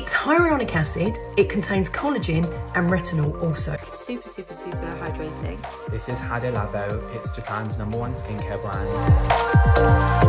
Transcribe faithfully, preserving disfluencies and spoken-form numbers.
It's hyaluronic acid, it contains collagen and retinol also. Super, super, super hydrating. This is Hada Labo, it's Japan's number one skincare brand.